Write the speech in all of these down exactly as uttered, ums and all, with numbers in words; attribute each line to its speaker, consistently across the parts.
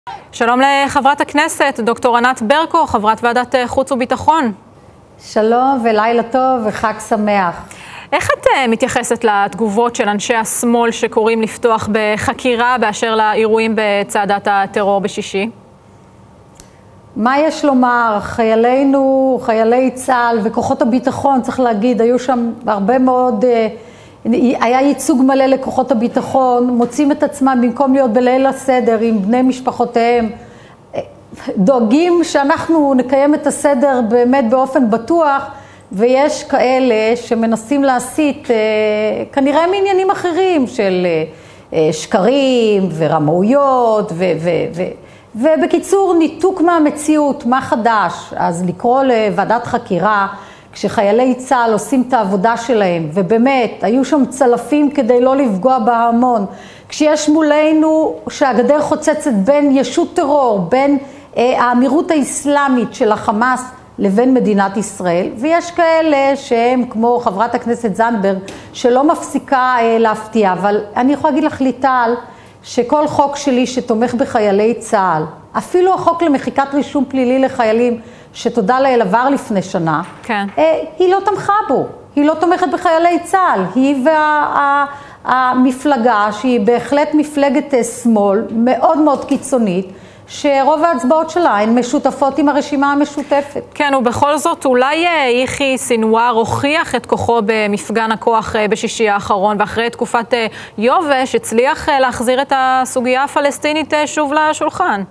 Speaker 1: שלום לחברת הכנסת, דוקטור ענת ברקו, חברת ועדת חוץ וביטחון.
Speaker 2: שלום ולילה טוב וחג שמח.
Speaker 1: איך את מתייחסת לתגובות של אנשי השמאל שקוראים לפתוח בחקירה באשר לאירועים בצעדת הטרור בשישי?
Speaker 2: מה יש לומר? חיילינו, חיילי צה"ל וכוחות הביטחון, צריך להגיד, היו שם הרבה מאוד, היה ייצוג מלא לכוחות הביטחון, מוצאים את עצמם במקום להיות בליל הסדר עם בני משפחותיהם, דואגים שאנחנו נקיים את הסדר באמת באופן בטוח, ויש כאלה שמנסים להסיט כנראה מעניינים אחרים של שקרים ורמאויות ו... ו, ו ובקיצור, ניתוק מהמציאות, מה חדש? אז לקרוא לוועדת חקירה, כשחיילי צה"ל עושים את העבודה שלהם, ובאמת, היו שם צלפים כדי לא לפגוע בהמון, כשיש מולנו שהגדר חוצצת בין ישות טרור, בין אה, האמירות האסלאמית של החמאס לבין מדינת ישראל, ויש כאלה שהם כמו חברת הכנסת זנדברג, שלא מפסיקה אה, להפתיע, אבל אני יכולה להגיד לך ליטל, שכל חוק שלי שתומך בחיילי צה"ל, אפילו החוק למחיקת רישום פלילי לחיילים, שתודה לאל עבר לפני שנה,
Speaker 1: כן.
Speaker 2: היא לא תמכה בו, היא לא תומכת בחיילי צה"ל, היא והמפלגה שהיא בהחלט מפלגת שמאל מאוד מאוד קיצונית, שרוב ההצבעות שלה הן משותפות עם הרשימה המשותפת.
Speaker 1: כן, ובכל זאת אולי יחיא סינואר הוכיח את כוחו במפגן הכוח בשישי האחרון, ואחרי תקופת יובש הצליח להחזיר את הסוגיה הפלסטינית שוב לשולחן.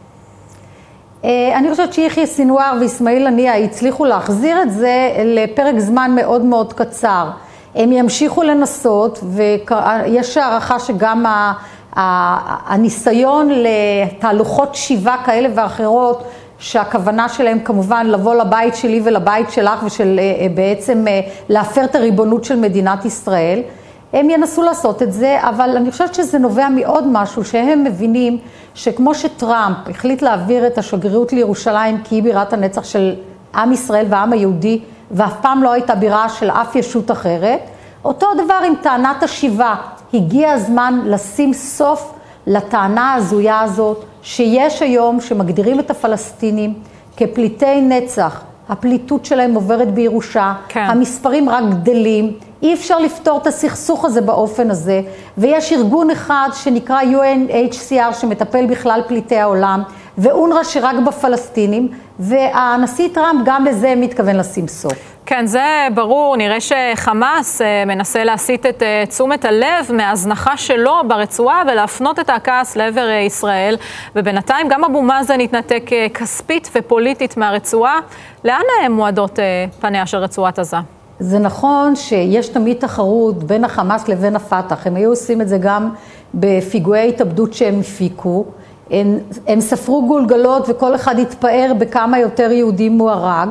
Speaker 2: אני חושבת שיחיא סינואר ואסמאעיל הנייה הצליחו להחזיר את זה לפרק זמן מאוד מאוד קצר. הם ימשיכו לנסות, ויש הערכה שגם ה... הניסיון לתהלוכות שיבה כאלה ואחרות, שהכוונה שלהם כמובן לבוא לבית שלי ולבית שלך, ושל בעצם להפר את הריבונות של מדינת ישראל, הם ינסו לעשות את זה, אבל אני חושבת שזה נובע מעוד משהו, שהם מבינים שכמו שטראמפ החליט להעביר את השגרירות לירושלים, כי היא בירת הנצח של עם ישראל והעם היהודי, ואף פעם לא הייתה בירה של אף ישות אחרת, אותו דבר עם טענת השיבה. הגיע הזמן לשים סוף לטענה הזויה הזאת, שיש היום שמגדירים את הפלסטינים כפליטי נצח. הפליטות שלהם עוברת בירושה, כן. המספרים רק גדלים, אי אפשר לפתור את הסכסוך הזה באופן הזה, ויש ארגון אחד שנקרא יו אן אייץ' סי אר שמטפל בכלל פליטי העולם, ואונר"א שרק בפלסטינים, והנשיא טראמפ גם לזה מתכוון לשים סוף.
Speaker 1: כן, זה ברור. נראה שחמאס מנסה להסיט את תשומת הלב מהזנחה שלו ברצועה ולהפנות את הכעס לעבר ישראל, ובינתיים גם אבו מאזן התנתק כספית ופוליטית מהרצועה. לאן מועדות פניה של רצועת עזה?
Speaker 2: זה נכון שיש תמיד תחרות בין החמאס לבין הפתח. הם היו עושים את זה גם בפיגועי התאבדות שהם הפיקו. הם, הם ספרו גולגלות וכל אחד התפאר בכמה יותר יהודים הוא הרג.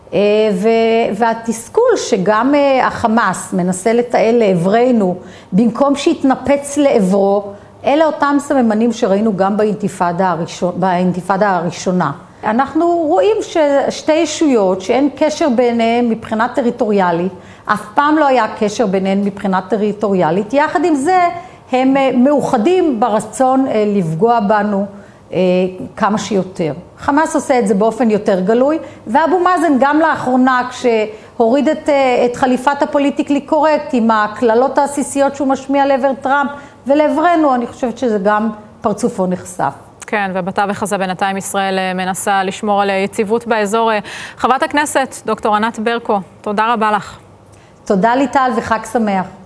Speaker 2: והתסכול שגם החמאס מנסה לתעל לעברנו, במקום שיתנפץ לעברו, אלה אותם סממנים שראינו גם באינתיפאדה הראשונה, באינתיפאדה הראשונה. אנחנו רואים ששתי ישויות שאין קשר ביניהן מבחינה טריטוריאלית, אף פעם לא היה קשר ביניהן מבחינה טריטוריאלית, יחד עם זה הם מאוחדים ברצון לפגוע בנו, כמה שיותר. חמאס עושה את זה באופן יותר גלוי, ואבו מאזן גם לאחרונה כשהוריד את, את חליפת הפוליטיקלי קורקט עם הכללות העסיסיות שהוא משמיע לעבר טראמפ ולעברנו, אני חושבת שזה גם פרצופו נחשף.
Speaker 1: כן, ובתווך הזה בינתיים ישראל מנסה לשמור על יציבות באזור. חברת הכנסת, דוקטור ענת ברקו, תודה רבה לך.
Speaker 2: תודה ליטל וחג שמח.